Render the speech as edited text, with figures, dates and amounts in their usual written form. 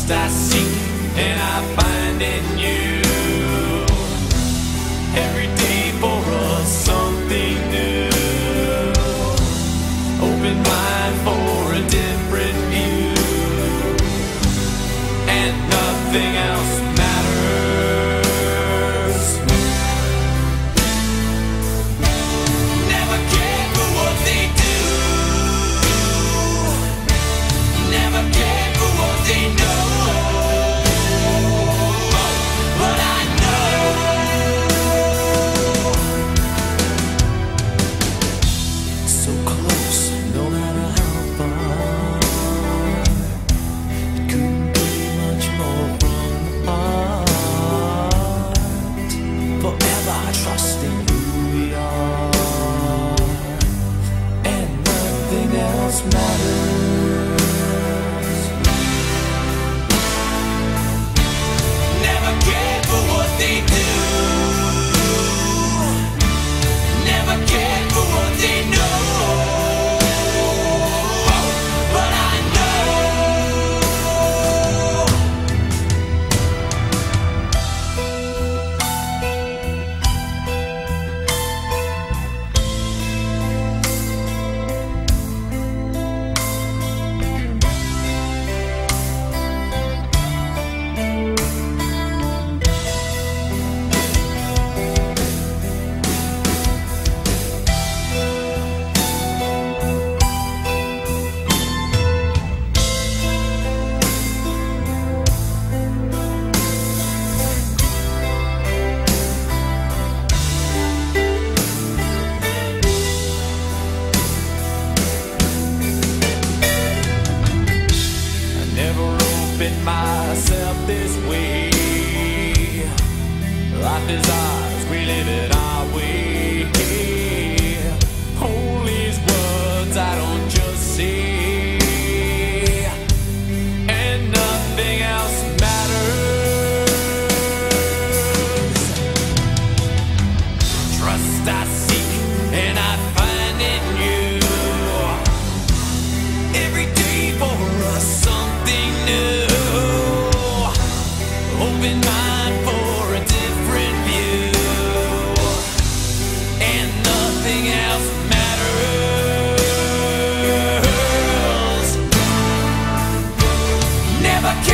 Trust I seek and I find in you. Every day for us something new. Open mind for a different view, and nothing else matters. Never care for what they do. Never care for what they know. But I know so close, no matter how far. It couldn't be much more from apart. Forever trusting who we are, and nothing else matters. Never care for what they do. Never care for what they know. But I know myself this way. Life is ours, we live it our way. All these words I don't just say, and nothing else matters. Trust I seek and I find in you. Every day for us something new. Open mind for a different view, and nothing else matters. Never care.